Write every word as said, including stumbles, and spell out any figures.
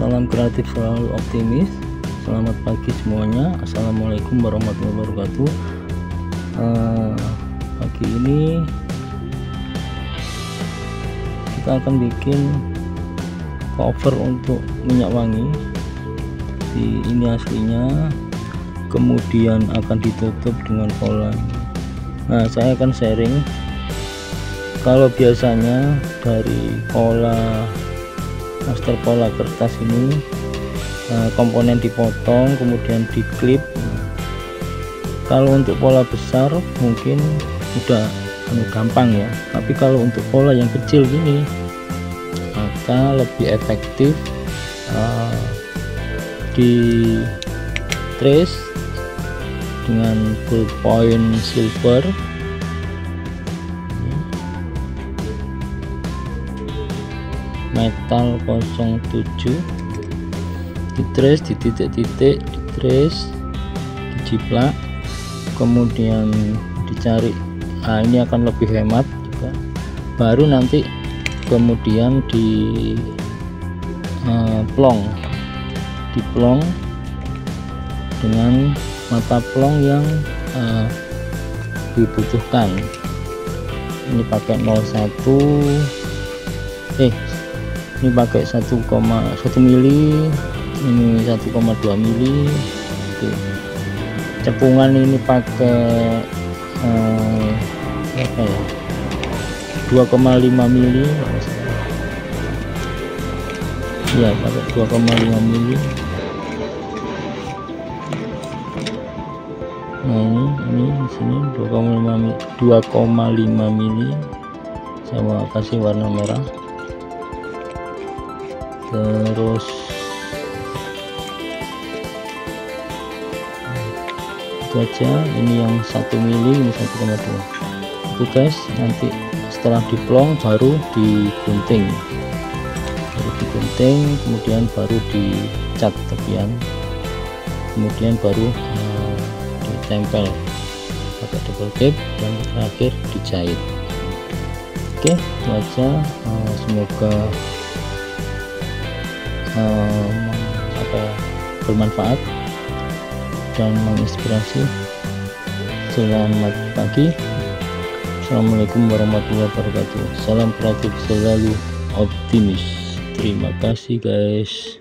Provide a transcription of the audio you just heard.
Salam kreatif selalu optimis. Selamat pagi semuanya. Assalamualaikum warahmatullahi wabarakatuh. uh, Pagi ini kita akan bikin cover untuk minyak wangi. Di ini aslinya, kemudian akan ditutup dengan pola. Nah, saya akan sharing. Kalau biasanya dari pola master pola kertas ini komponen dipotong kemudian diklip. Kalau untuk pola besar mungkin udah gampang ya, tapi kalau untuk pola yang kecil gini maka lebih efektif uh, di trace dengan ballpoint silver. Metal nol tujuh di trace, di titik-titik di trace, dijiplak, kemudian dicari. Nah, ini akan lebih hemat juga. Baru nanti kemudian di uh, plong di plong dengan mata plong yang uh, dibutuhkan. Ini pakai nol satu eh ini pakai satu koma satu mili, ini satu koma dua mili. Oke. Cepungan ini pakai eh, apa ya, dua koma lima mili ya, pakai dua koma lima mili. Nah, ini ini di sini dua koma lima mili. Saya mau kasih warna merah. Terus itu aja. Ini yang satu mili, ini satu koma dua. Itu guys, nanti setelah diplong baru digunting, baru digunting, kemudian baru dicat tepian, kemudian baru uh, ditempel pakai double tape, dan terakhir dijahit. Oke, itu aja. Uh, semoga Um, apa bermanfaat dan menginspirasi. Selamat pagi. Assalamualaikum warahmatullahi wabarakatuh. Salam kreatif selalu optimis. Terima kasih guys.